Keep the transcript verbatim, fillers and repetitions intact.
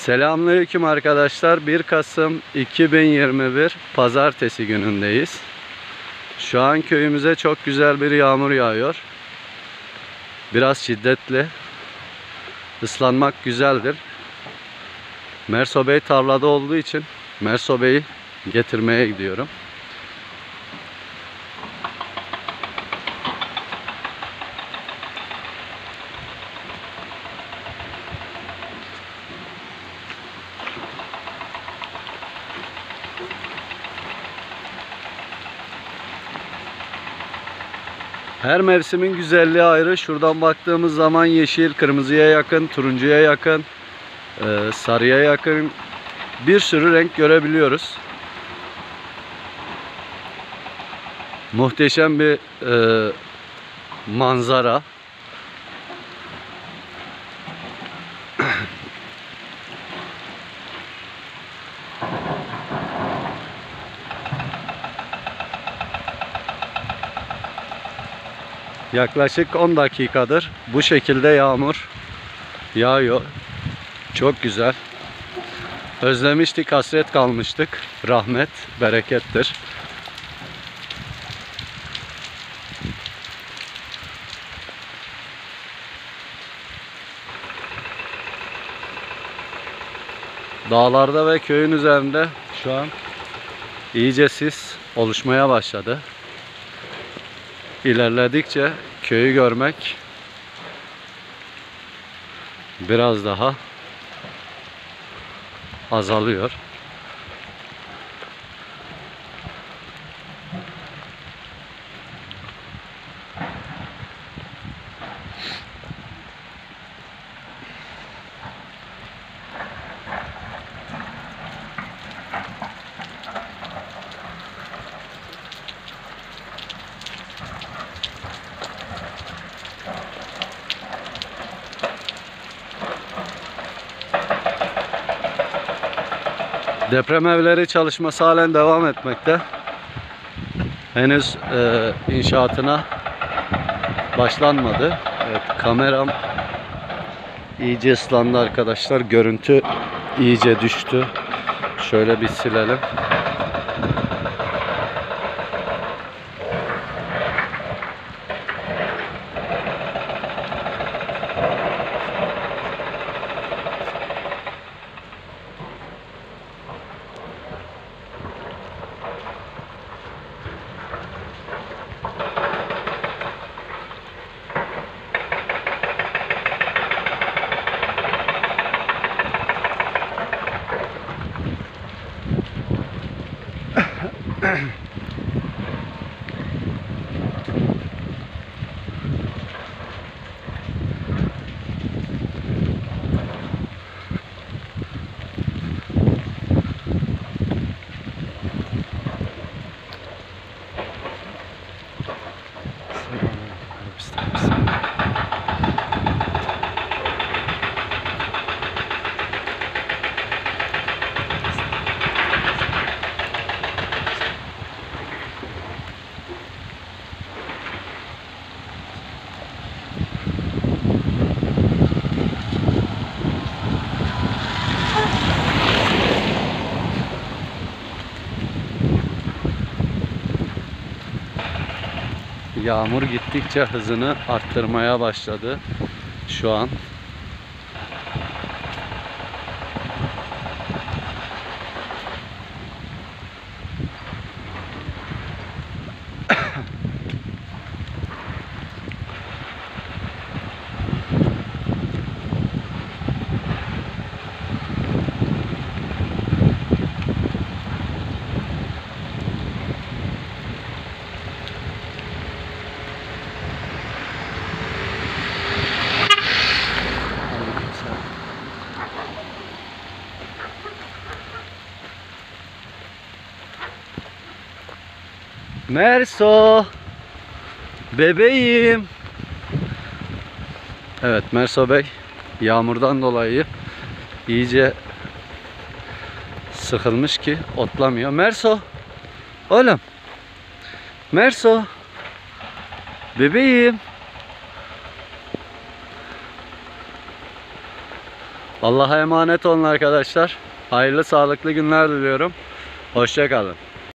Selamünaleyküm arkadaşlar. bir Kasım iki bin yirmi bir Pazartesi günündeyiz. Şu an köyümüze çok güzel bir yağmur yağıyor. Biraz şiddetli. Islanmak güzeldir. Merso Bey tarlada olduğu için Merso Bey'i getirmeye gidiyorum. Her mevsimin güzelliği ayrı. Şuradan baktığımız zaman yeşil, kırmızıya yakın, turuncuya yakın, e, sarıya yakın bir sürü renk görebiliyoruz. Muhteşem bir e, manzara. Yaklaşık on dakikadır bu şekilde yağmur yağıyor. Çok güzel. Özlemiştik, hasret kalmıştık. Rahmet, berekettir. Dağlarda ve köyün üzerinde şu an iyice sis oluşmaya başladı. İlerledikçe köyü görmek biraz daha azalıyor. Deprem evleri çalışması halen devam etmekte. Henüz e, inşaatına başlanmadı. Evet, kameram iyice ıslandı arkadaşlar. Görüntü iyice düştü. Şöyle bir silelim. Yağmur gittikçe hızını arttırmaya başladı şu an. Merso, bebeğim. Evet, Merso Bey yağmurdan dolayı iyice sıkılmış ki otlamıyor. Merso, oğlum. Merso, bebeğim. Allah'a emanet olun arkadaşlar. Hayırlı sağlıklı günler diliyorum. Hoşça kalın.